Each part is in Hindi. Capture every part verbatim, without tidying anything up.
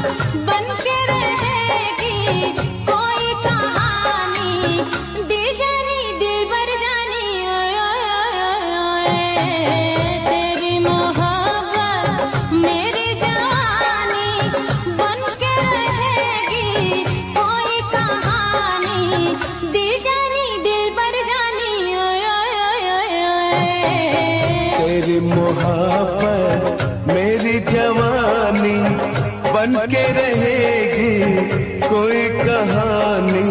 बन के रहेगी कोई कहानी, दिल जानी दिल भर जानी ओए ओए ओए, तेरी मोहब्बत मेरी जवानी, बन के रहेगी कोई कहानी, दिल जानी दिल भर जानी ओए ओए ओए ओए, तेरी मोहब्बत मेरी जवानी, बन के रहेगी कोई कहानी।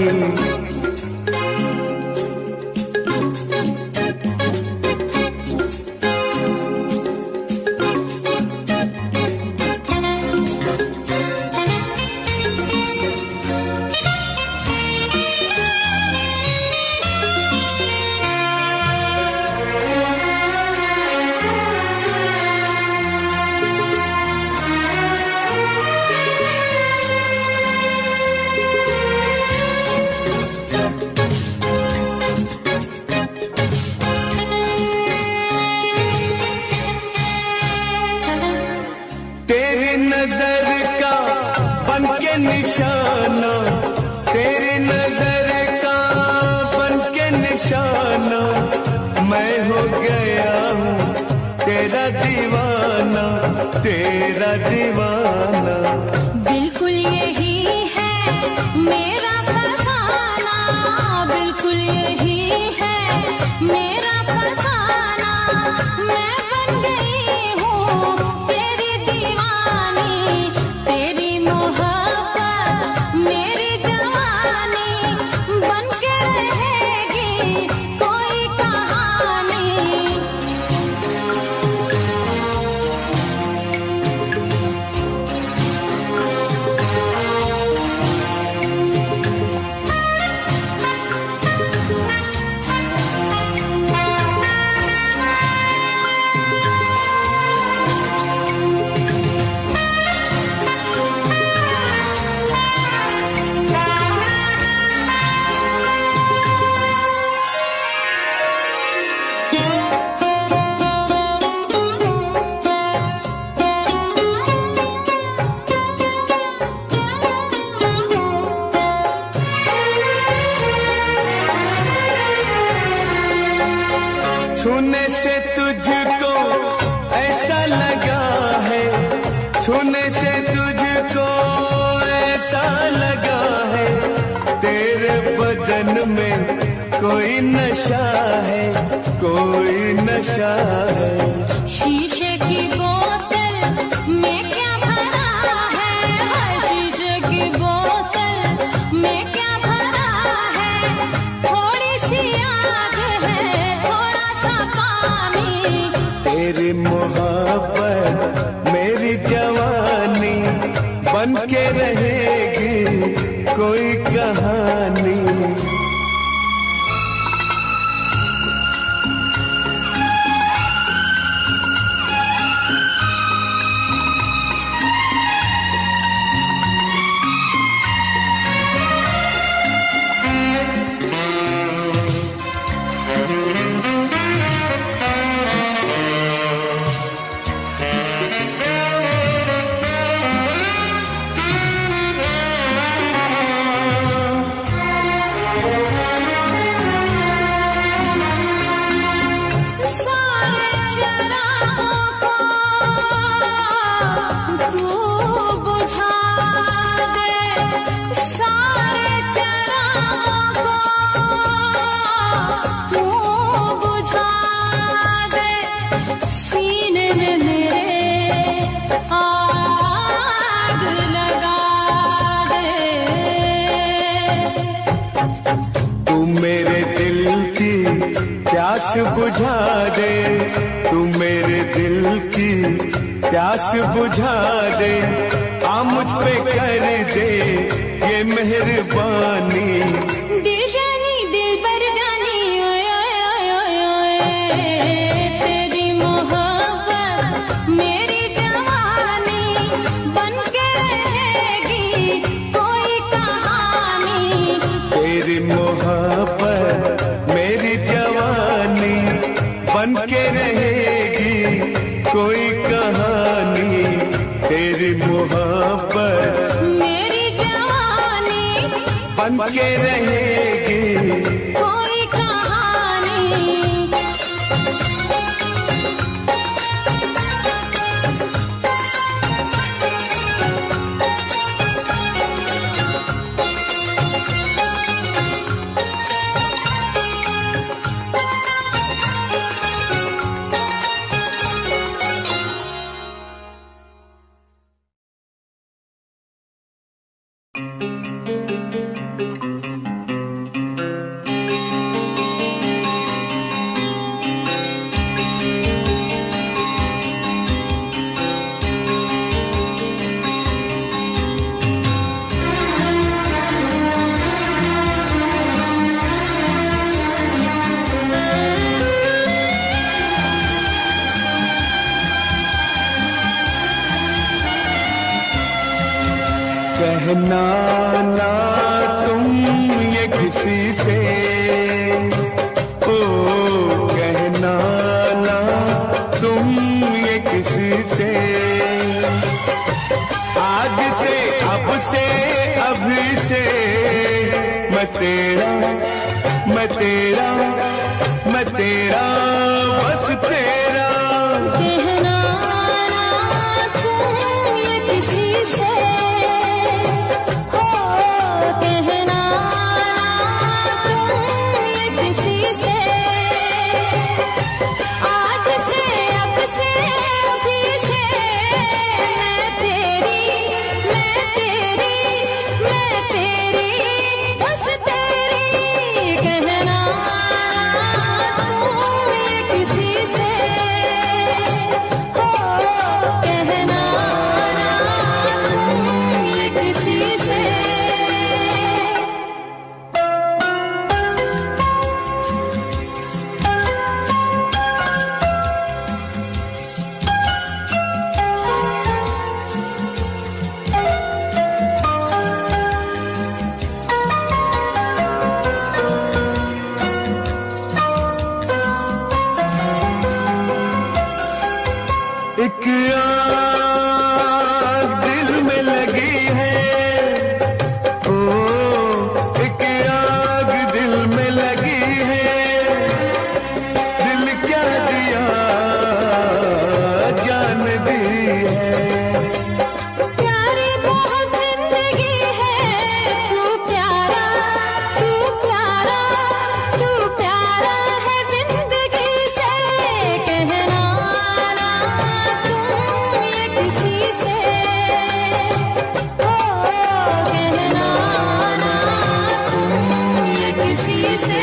तेरी नजर का बन के निशाना, तेरी नजर का बन के निशाना, मैं हो गया हूँ तेरा दीवाना, तेरा दीवाना। बिल्कुल यही है मेरा फसाना, बिल्कुल यही है मेरा फसाना, मैं बन गई हूँ तेरी दीवानी, तेरी मोहब्बत मेरी जवानी, बन के रहेगी कोई कहानी। छूने से तुझको ऐसा लगा है, छूने से तुझको ऐसा लगा है, तेरे बदन में कोई नशा है, कोई नशा है। शीशे की बोतल में क्या भरा है, हर शीशे की बोतल में क्या भरा है, थोड़ी सी आग है थोड़ा सा पानी, तेरी मोहब्बत मेरी जवानी, बन के रहेगी कोई कहानी। सारे चरागों को तू बुझा दे, सारे चरागों को तू बुझा दे, सीने में मेरे आग लगा दे, तू मेरे दिल की प्यास बुझा दे, तू मेरे दिल की प्यास बुझा दे, आ मुझ पे कर दे ये मेहरबानी, दिल जानी दिल भर जानी ओए ओए ओए ओए ओए, तेरी मोहब्बत मेरी जवानी, बन के रहेगी कोई कहानी, तेरी मोहब्बत मेरी जवानी, बन के रहेगी कोई कहानी, तेरी मोहब्बत बन के रहेगी कोई कहानी। कहना ना तुम ये किसी से, ओ कहना ना तुम ये किसी से, आज से अब से अभी से मैं तेरा मैं तेरा मैं तेरा बस तेरा। कहना ना तुम ये किसी से, हो कहना ना तुम ये किसी से, आज से अब से अभी से मैं तेरी मैं तेरी मैं तेरी बस तेरी। कहना ना तुम ये किसी से, हो कहना ना तुम ये किसी से। एक आग दिल में लगी है, ओ एक आग दिल में लगी है, दिल क्या दिया जान दी है। प्यारी बहुत जिंदगी है, तू प्यारा तू प्यारा तू प्यारा है जिंदगी से। कहना ना तुम ये किसी से, हो कहना ना तुम ये किसी से।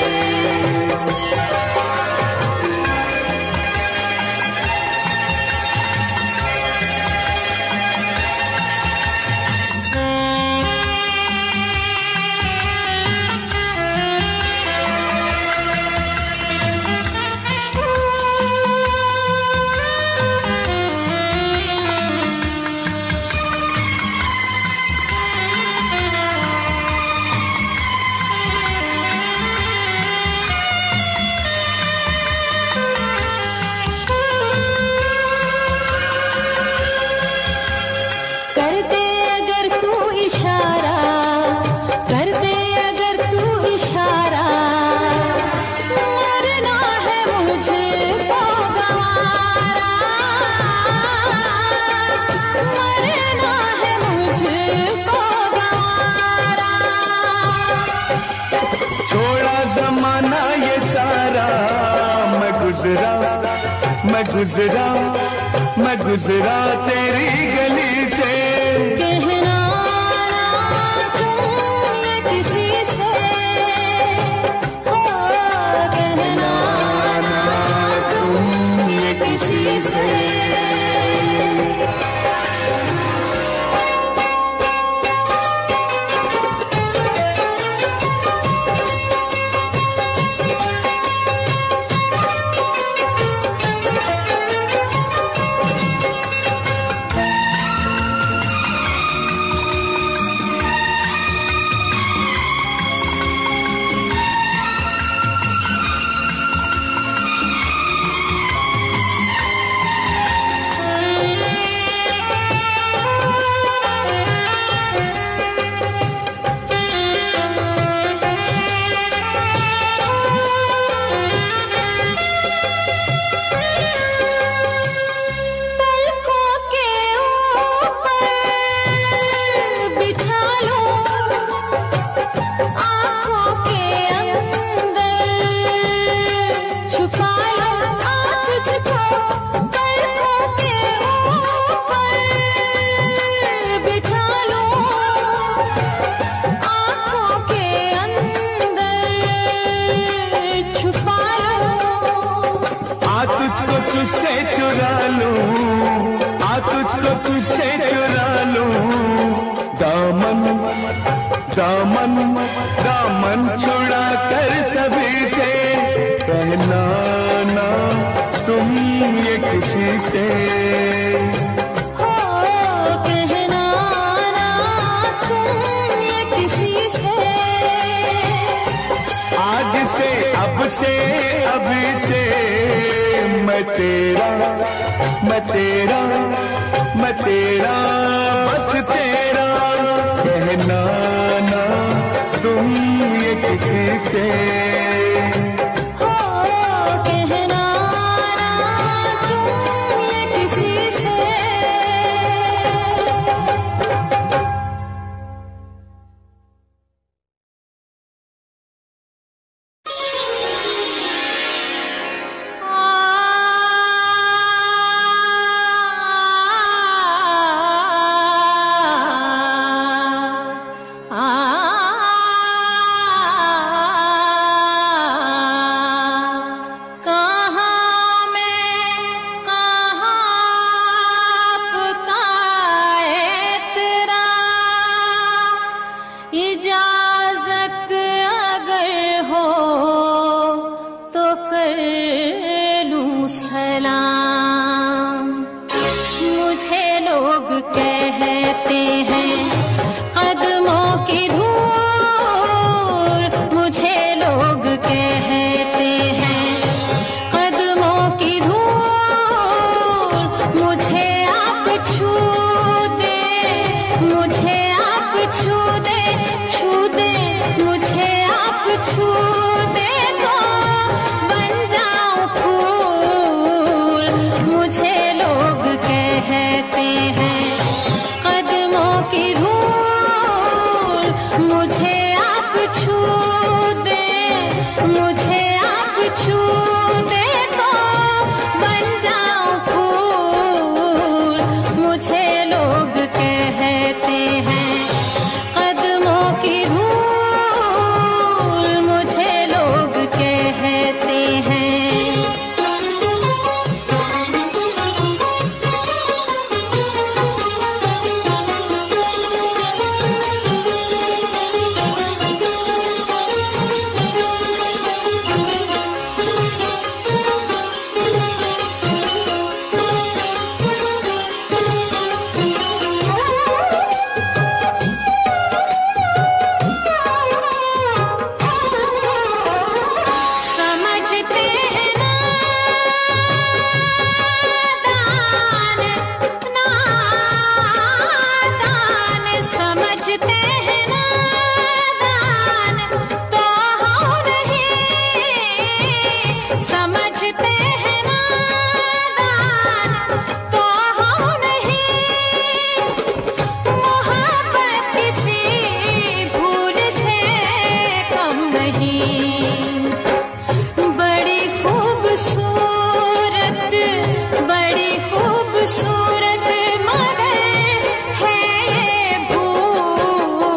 करते अगर तू इशारा, करते अगर तू इशारा, मरना है मुझको गवारा, मरना है मुझको गवारा। छोड़ा जमाना ये सारा, मैं गुजरा मैं गुजरा मैं गुजरा तेरी गली से। कहना ना तुम ये किसी से, हो कहना ना तुम ये किसी से। दामन दामन दामन छुड़ा कर सभी से कहना ना तुम ये किसी से। हो कहना ना तुम ये किसी से। आज से अब से अभी से मैं तेरा मैं तेरा मैं तेरा बस तेरा कहना ना तुम ये किसी से। हो कहना ना तुम ये किसी से। इजाजत अगर हो तो कर लूं सलाम। मुझे लोग कहते हैं कदमों की धूल, मुझे लोग कहते हैं कदमों की धूल। मुझे आप छू दे, मुझे आप छू दे, छू दे मुझे आप छू दे तो बन जाऊं फूल। मुझे लोग कहते हैं कदमों की धूल। मुझे आप छू दे, मुझे आप छू दे तो बन जाऊं फूल। मुझे लोग कहते हैं कदमों की धूल, मुझे लोग कहते हैं। समझते हैं नादान, नादान समझते हैं नादान तो हम नहीं। समझते हैं नादान तो हम नहीं। मोहब्बत किसी भूल से कम नहीं। बड़ी खूबसूरत, बड़ी खूबसूरत मगर है ये भूल।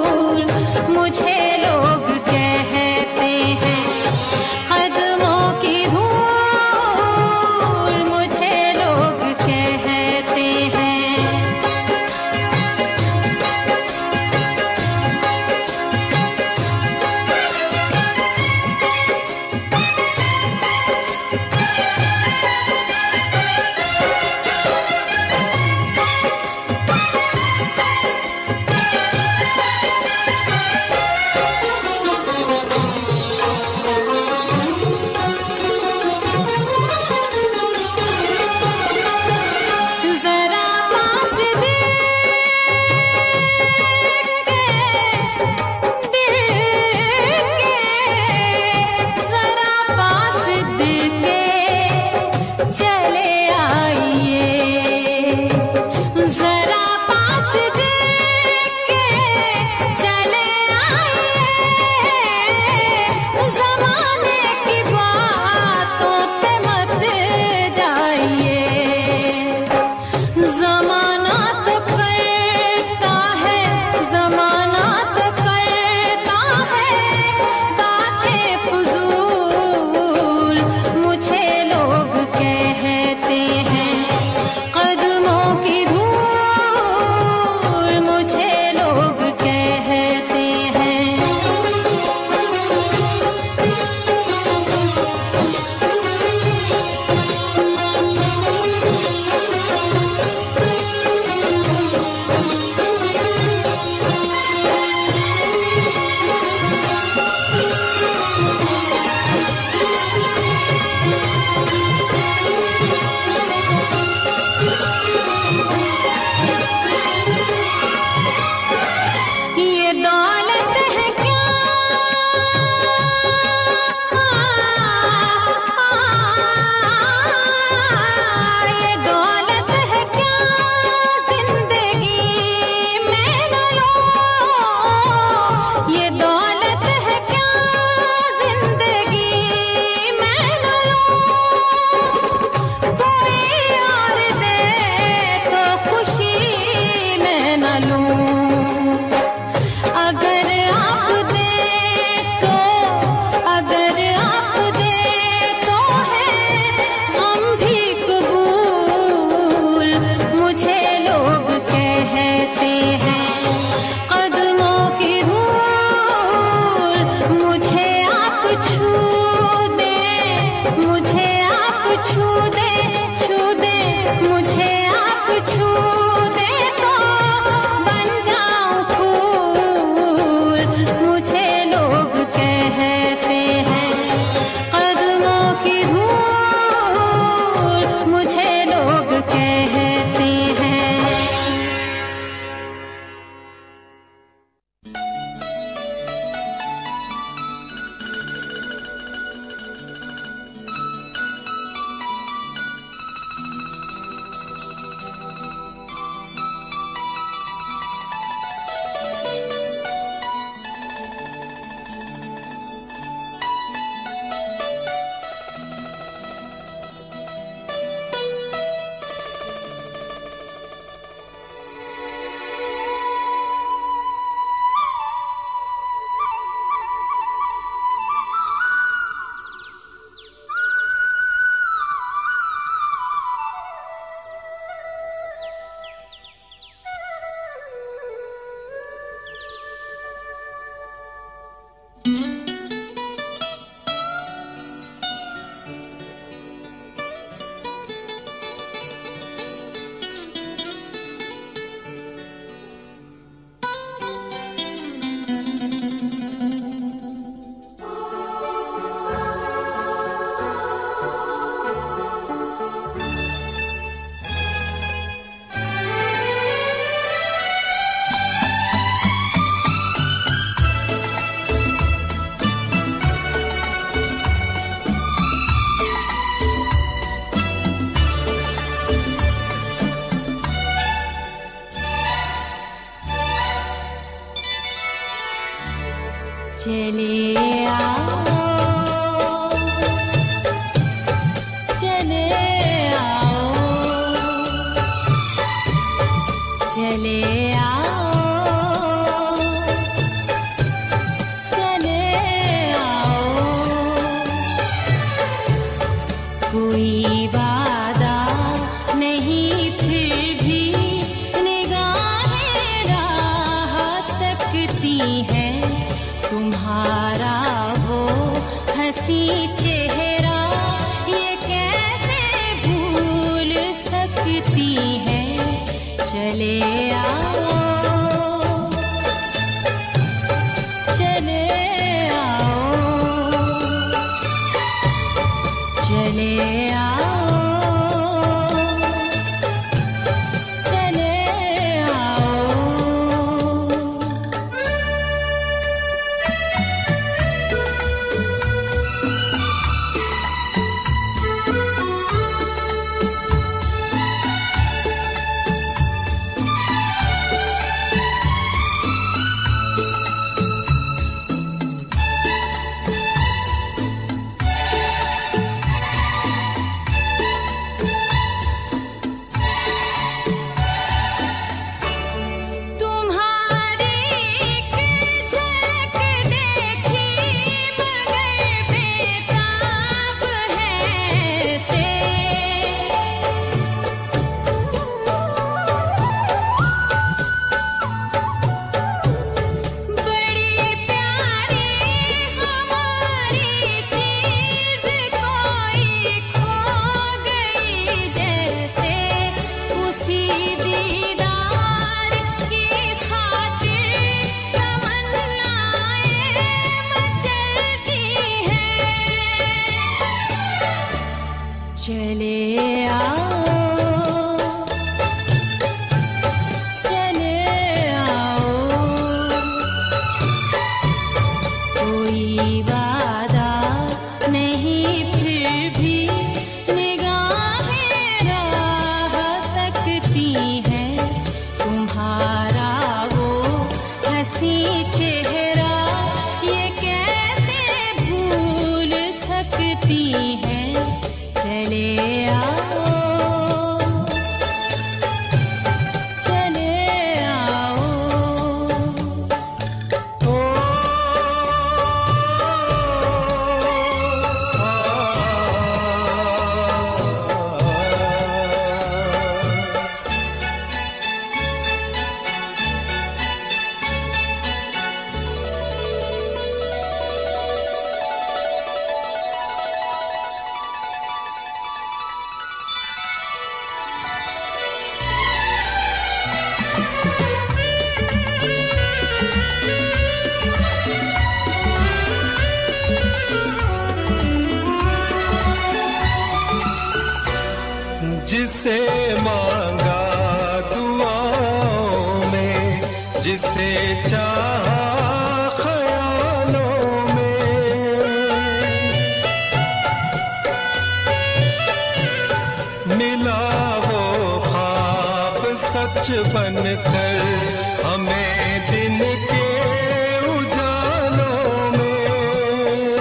चले आओ चले आओ चले आओ चले आओ कोई वादा नहीं फिर भी निगाहें राह तकती हैं तुम्हारा वो हंसी चेहरा ये कैसे भूल सकती है चले आओ चले आओ चले आओ चले आओ चले आओ चले आओ कोई वादा नहीं फिर भी निगाहें राह तकती हैं तुम्हारा वो हंसी चेहरा ये कैसे भूल सकती हैं चले आओ चले आओ ओ, जिसे मांगा दुआओं में जिसे चाहा ख्यालों में मिला वो ख्वाब सच बनकर हमें दिन के उजालों में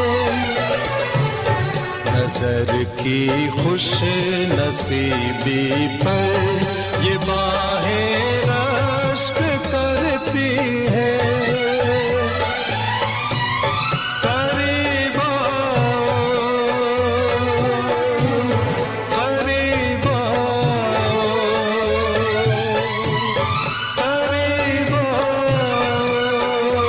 नजर की खुश नसीबी पर ये बाहें रश्क करती है करीब आओ करीब आओ करीब आओ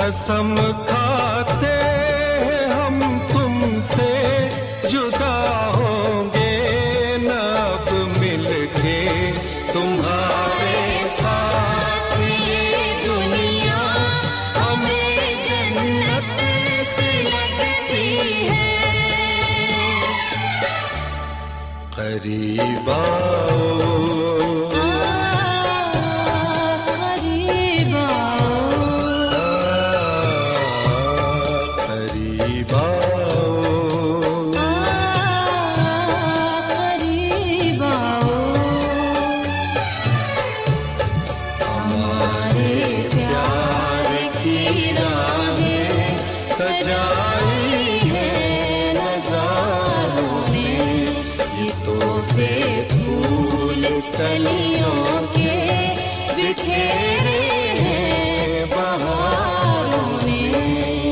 कसम खाते हैं हम तुमसे जुदा होंगे न अब मिलके तुम्हारे साथ ये दुनिया हमें जन्नत सी लगती है। करीब आओ कलियों के बिखेरे हैं बहारों में।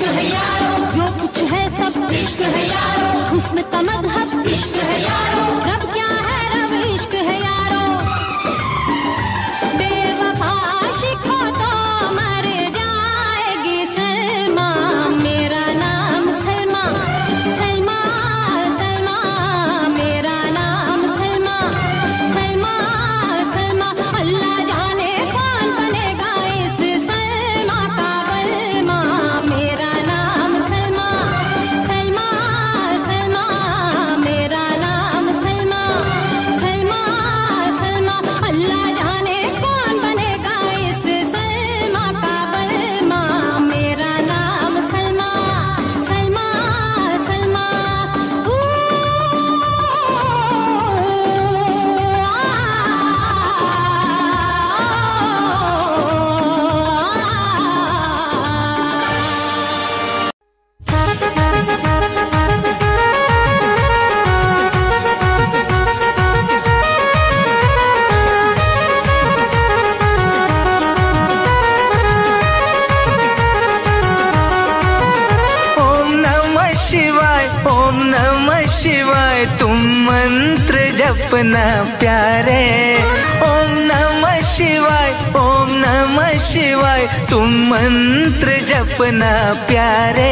है यारो, जो कुछ है सब इश्क है यारो, हुस्न का मजहब इश्क है यारो, रब क्या है रब इश्क है यारो, बेवफा शिखो तो मर जाएगी सलमा, मेरा नाम सलमा, सलमा सलमा, मेरा नाम सलमा, सलमा सलमा, अल्लाह जाने कौन बनेगा इस सलमा का बलमा, मेरा नाम सलमा, सलमा सलमा, मेरा नाम सलमा, सलमा सलमा, अल्लाह जाने कौन बनेगा इस सलमा का बलमा, मेरा नाम सलमा, सलमा सलमा, ऊ ओम नमः शिवाय, ओम नमः शिवाय, तुम मंत्र जपना प्यारे। ओम नमः शिवाय, ओम नमः शिवाय, तुम मंत्र जपना प्यारे।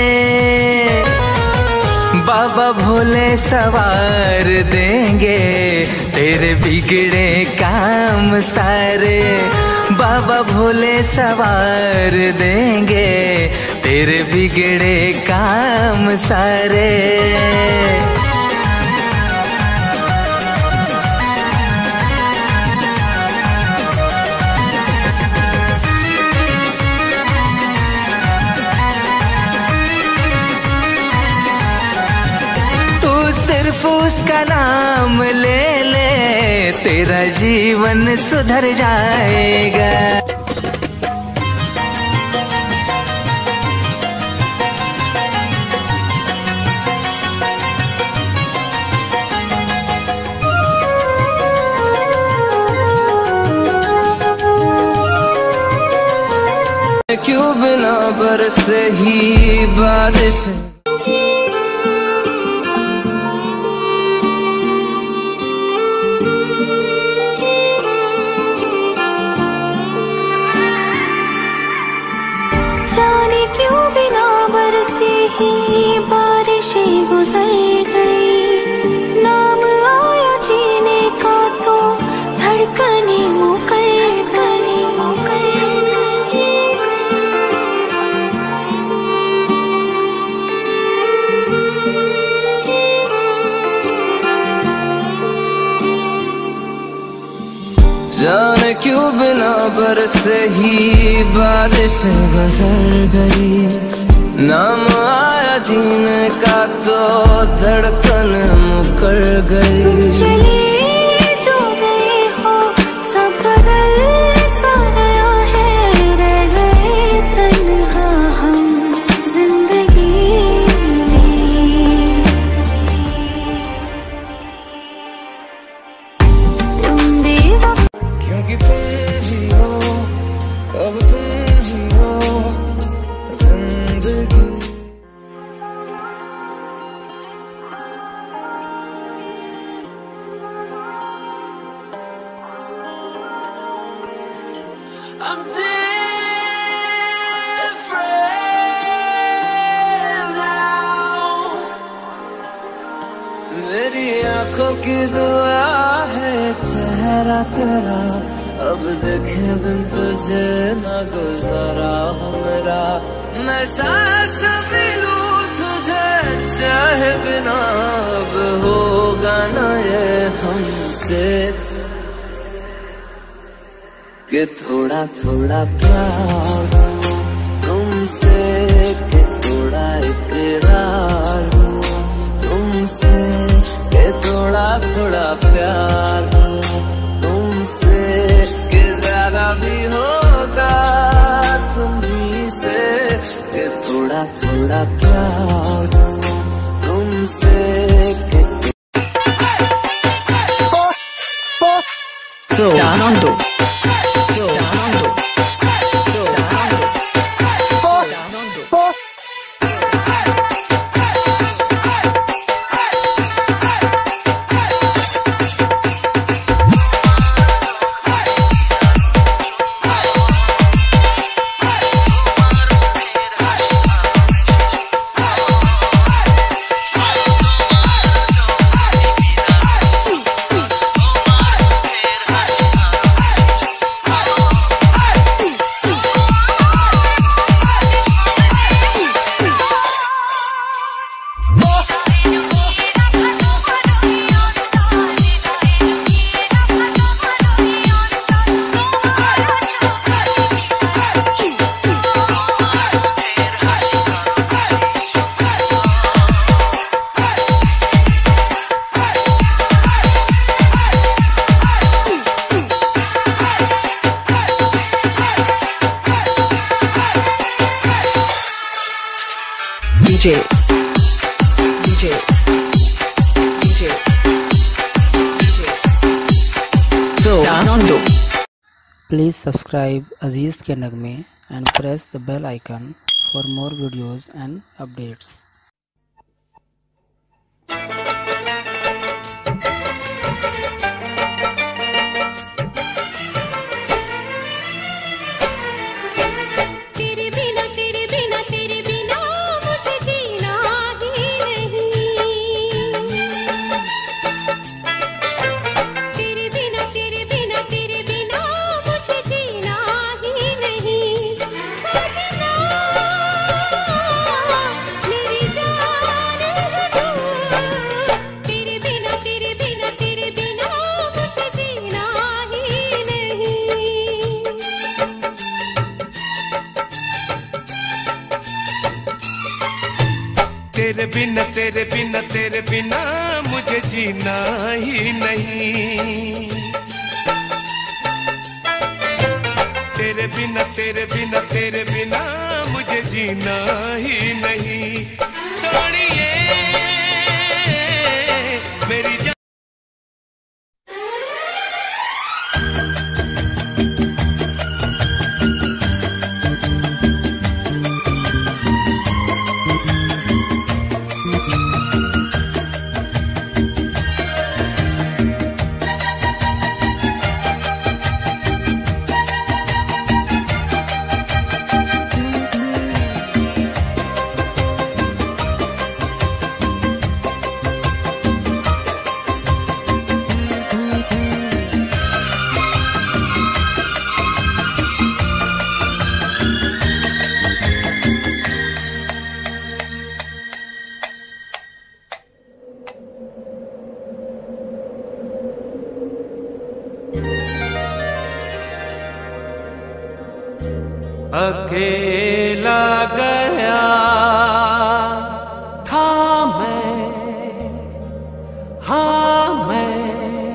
बाबा भोले सवार देंगे तेरे बिगड़े काम सारे, बाबा भोले सवार देंगे तेरे बिगड़े काम सारे। तू सिर्फ उसका नाम ले ले, तेरा जीवन सुधर जाएगा। क्यों बिना बरसे ही बारिश, जाने क्यों बिना बरसे ही बारिशें गुजर गई, नाम आया जीने का तो धड़कने मुकर गई। जाने क्यों बिना बरसे ही बारिश गुजर गई, नाम आया जीने का तो धड़कन मुकर गई। तुम चले जो गए हो सब बदल सा गया है, रह गए तन्हा हम जिंदगी में। तुम बेवफा क्योंकि तुम ही हो, अब तुम ही हो जिंदगी। I'm different now, मेरी आंखों की दुआ है चेहरा तेरा, अब देखे बिन तुझे न गुजारा हो मेरा। मैं सांस भी लूं तुझे चाहे बिना, अब होगा ना ये हमसे कि थोड़ा थोड़ा प्यार हो तुमसे, कि थोड़ा इकरार हो तुमसे, कि थोड़ा थोड़ा प्यार हो तुमसे, कि ज्यादा भी होगा तुम्ही से, कि थोड़ा थोड़ा प्यार हो तुमसे, कि Danando. DJ, DJ, DJ, DJ. So, Nando. Please subscribe Aziz Ke Nagme and press the bell icon for more videos and updates. तेरे बिना तेरे बिना तेरे बिना मुझे जीना ही नहीं। तेरे बिना तेरे बिना तेरे बिना मुझे जीना ही नहीं। सोनिए मेरी जान अकेला गया था मैं, हाँ मैं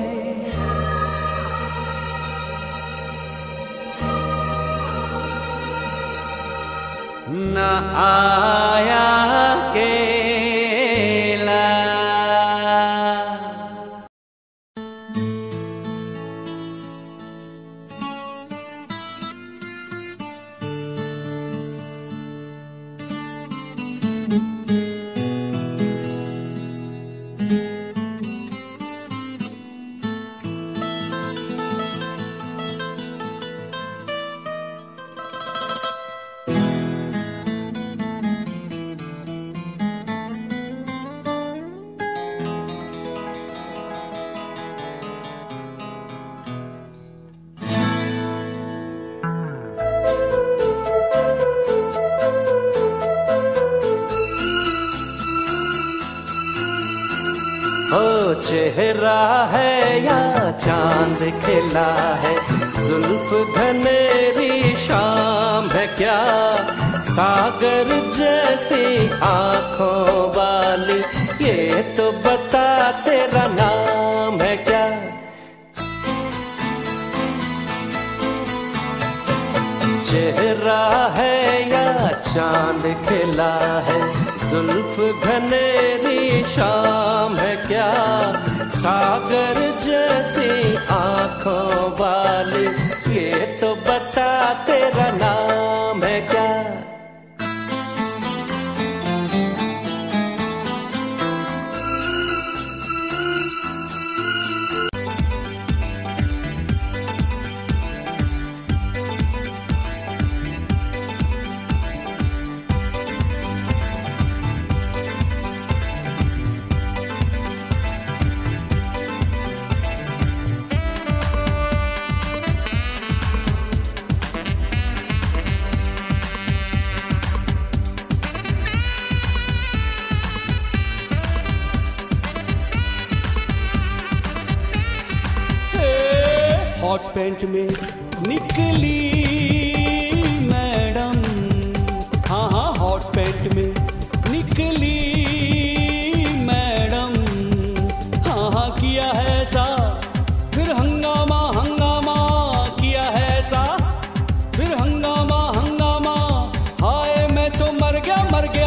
न आया अकेला। ओ चेहरा है या चांद खिला है, जुल्फ घनेरी शाम है क्या, सागर जैसी आंखों वाली, ये तो बता तेरा नाम है क्या। चेहरा है या चांद खिला है, जुल्फ घनेरी शाम है क्या, सागर जैसी आंखों वाली, ये तो बता तेरा नाम है क्या। हॉट पैंट में निकली मैडम, हाँ हाँ हॉट पैंट में निकली मैडम, हाँ हाँ किया है ऐसा फिर हंगामा हंगामा, किया है ऐसा फिर हंगामा हंगामा, हाय मैं तो मर गया मर गया